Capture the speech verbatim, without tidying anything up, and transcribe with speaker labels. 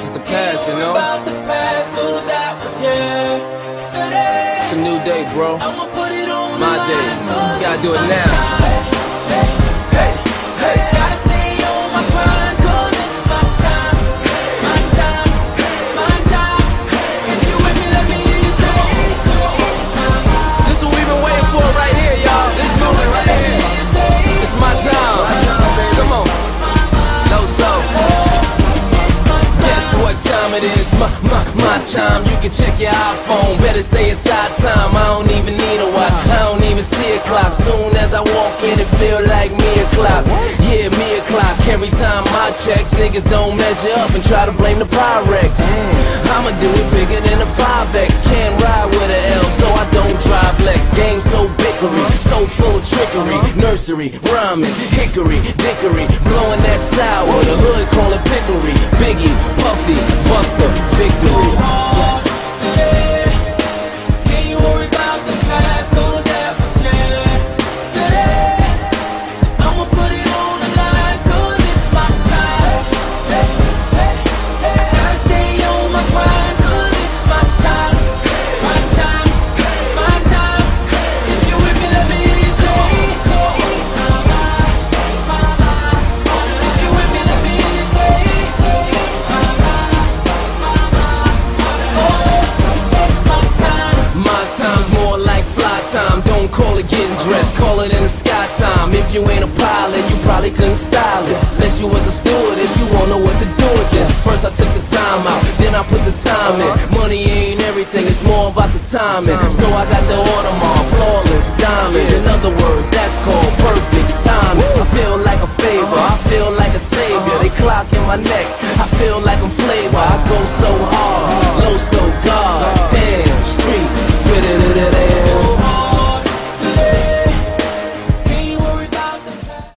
Speaker 1: past is the past, you know?
Speaker 2: About the past, 'cause that was yesterday.
Speaker 1: It's a new day, bro.
Speaker 2: I'ma put it on
Speaker 1: My
Speaker 2: the
Speaker 1: day.
Speaker 2: line, 'cause
Speaker 1: You gotta
Speaker 2: it's
Speaker 1: do it
Speaker 2: my
Speaker 1: now.
Speaker 2: time. Hey, hey, hey, gotta stay on my grind, 'cause it's my time. My time, my time. If you with me, let me hear you say so.
Speaker 1: This is what we've been waiting for right here, y'all. This moment right here. It's my time. Come on. No so. Guess what time it is? My, my, my time. You can check your iPhone. Better say it's our time. I don't even need a watch. I don't even see a clock. Soon as I walk in, it feel like me o'clock. Yeah, me o'clock. Every time I checks, niggas don't measure up and try to blame the Pyrex. I'ma do it bigger than a five X. Can't ride with a L, so I don't drive Lex. Game so bickery, so full of trickery. Nursery, rhyming, hickory, dickory, blowing that sour. The hood call it pickery. Biggie, Puffy, Buster, victory. Yes.
Speaker 2: Today, can you worry about the past, 'cause that was yesterday. I'ma put it on the line, 'cause it's my time. Hey, hey, hey, gotta stay on my grind, 'cause it's my time. My time, my time. If you with me, let me hear you say so. If you with me, let me hear you say so. It's my time.
Speaker 1: My time's more like fly time. Don't call it getting dressed, call it in the sky time. If you ain't a pilot, you probably couldn't style it. Unless you was a stewardess, you won't know what to do with this. First I took the time out, then I put the time in. Money ain't everything, it's more about the timing. So I got the Audemars, flawless diamonds. In other words, that's called perfect timing. I feel like a favor, I feel like a savior. They clock in my neck, I feel like I'm flavor. I go so hard, low so God.